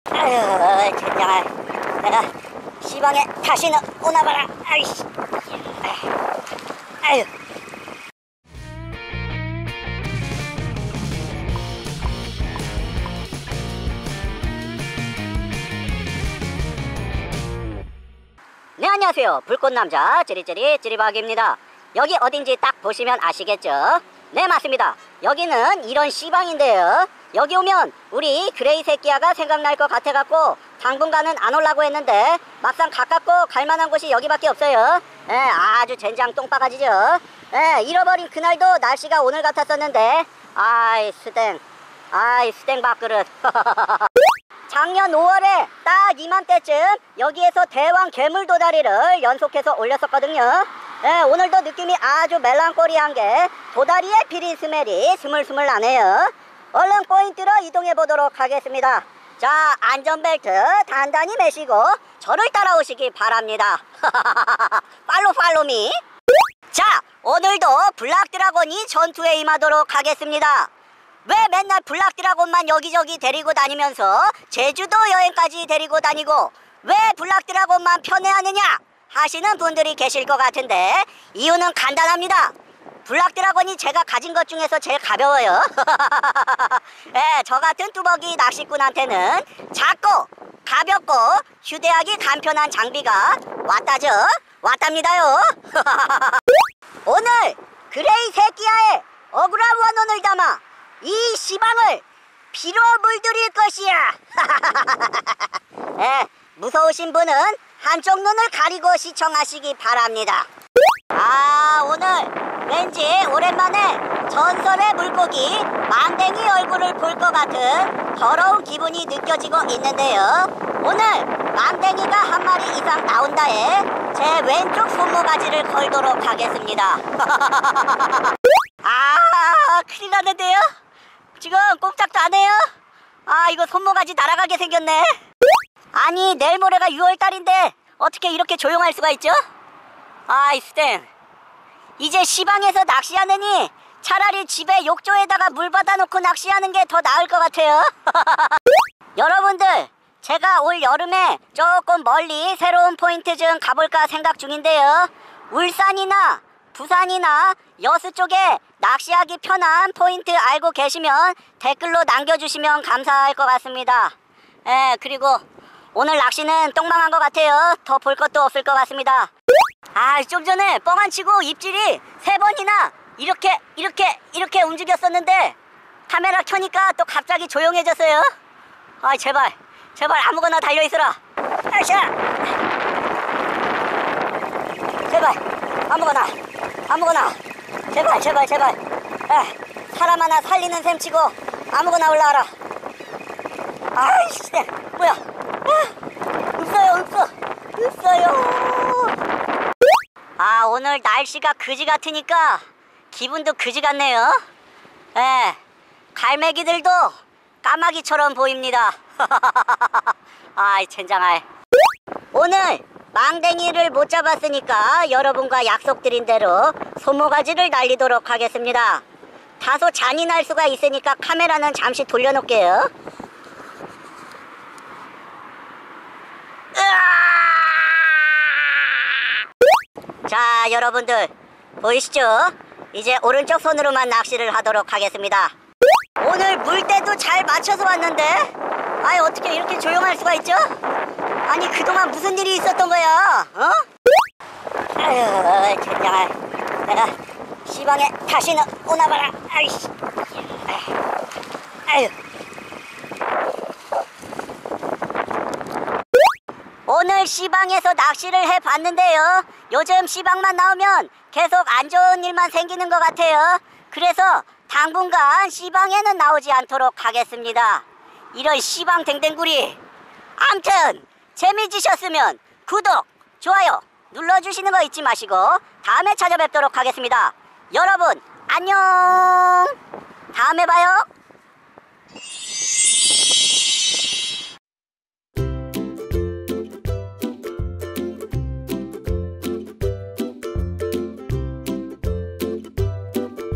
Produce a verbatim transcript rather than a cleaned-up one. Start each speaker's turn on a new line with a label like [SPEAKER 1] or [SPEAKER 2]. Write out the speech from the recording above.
[SPEAKER 1] 아유, 젠장아. 내가 시방에 다시는 오나봐라. 아이씨. 아유. 네, 안녕하세요. 불꽃남자 찌리찌리 찌리박입니다. 여기 어딘지 딱 보시면 아시겠죠? 네, 맞습니다. 여기는 이런 시방인데요. 여기 오면 우리 그레이 새끼야가 생각날 것 같아갖고 당분간은 안 올라고 했는데 막상 가깝고 갈만한 곳이 여기밖에 없어요. 예, 아주 젠장 똥바가지죠. 예, 잃어버린 그날도 날씨가 오늘 같았었는데 아이 스댕 아이 스댕 밥그릇. 작년 오월에 딱 이맘때쯤 여기에서 대왕 괴물 도다리를 연속해서 올렸었거든요. 예, 오늘도 느낌이 아주 멜랑꼬리한 게 도다리의 비린 스멜이 스물스물 나네요. 얼른 포인트로 이동해 보도록 하겠습니다. 자, 안전벨트 단단히 매시고 저를 따라오시기 바랍니다. 팔로 팔로미. 자, 오늘도 블락드라곤이 전투에 임하도록 하겠습니다. 왜 맨날 블락드라곤만 여기저기 데리고 다니면서 제주도 여행까지 데리고 다니고 왜 블락드라곤만 편애하느냐 하시는 분들이 계실 것 같은데 이유는 간단합니다. 블락드라곤이 제가 가진 것 중에서 제일 가벼워요. 예, 저 같은 뚜벅이 낚시꾼한테는 작고 가볍고 휴대하기 간편한 장비가 왔다죠. 왔답니다요. 오늘 그레이 새끼야의 억울한 원혼을 담아 이 시방을 피로 물들일 것이야. 예, 무서우신 분은 한쪽 눈을 가리고 시청하시기 바랍니다. 아, 오늘 왠지 오랜만에 전설의 물고기 망댕이 얼굴을 볼 것 같은 더러운 기분이 느껴지고 있는데요. 오늘 망댕이가 한 마리 이상 나온다에 제 왼쪽 손모가지를 걸도록 하겠습니다. 아, 큰일 났는데요. 지금 꼼짝도 안 해요. 아, 이거 손모가지 날아가게 생겼네. 아니, 내일 모레가 유월달인데 어떻게 이렇게 조용할 수가 있죠? 아이 스탱, 이제 시방에서 낚시하느니 차라리 집에 욕조에다가 물 받아놓고 낚시하는 게 더 나을 것 같아요. 여러분들, 제가 올 여름에 조금 멀리 새로운 포인트 좀 가볼까 생각 중인데요. 울산이나 부산이나 여수 쪽에 낚시하기 편한 포인트 알고 계시면 댓글로 남겨주시면 감사할 것 같습니다. 예, 그리고 오늘 낚시는 똥망한 것 같아요. 더 볼 것도 없을 것 같습니다. 아, 좀 전에 뻥안 치고 입질이 세 번이나 이렇게 이렇게 이렇게 움직였었는데 카메라 켜니까 또 갑자기 조용해졌어요. 아, 제발 제발 아무거나 달려있어라. 아샤, 제발 아무거나 아무거나 제발 제발 제발. 에, 사람 하나 살리는 셈 치고 아무거나 올라와라. 아이씨, 뭐야. 아, 없어요 없어 없어요. 아, 오늘 날씨가 그지 같으니까 기분도 그지 같네요. 예, 갈매기들도 까마귀처럼 보입니다. 아이 젠장할. 오늘 망댕이를 못 잡았으니까 여러분과 약속드린 대로 손모가지를 날리도록 하겠습니다. 다소 잔인할 수가 있으니까 카메라는 잠시 돌려놓을게요. 자, 여러분들 보이시죠? 이제 오른쪽 손으로만 낚시를 하도록 하겠습니다. 오늘 물때도 잘 맞춰서 왔는데 아니 어떻게 이렇게 조용할 수가 있죠? 아니 그동안 무슨 일이 있었던 거야? 어? 아유, 젠장아. 내가 시방에 다시는 오나봐라. 아이씨. 아유. 오늘 시방에서 낚시를 해봤는데요. 요즘 시방만 나오면 계속 안 좋은 일만 생기는 것 같아요. 그래서 당분간 시방에는 나오지 않도록 하겠습니다. 이런 시방 댕댕구리. 암튼 재미지셨으면 구독, 좋아요 눌러주시는 거 잊지 마시고 다음에 찾아뵙도록 하겠습니다. 여러분 안녕. 다음에 봐요.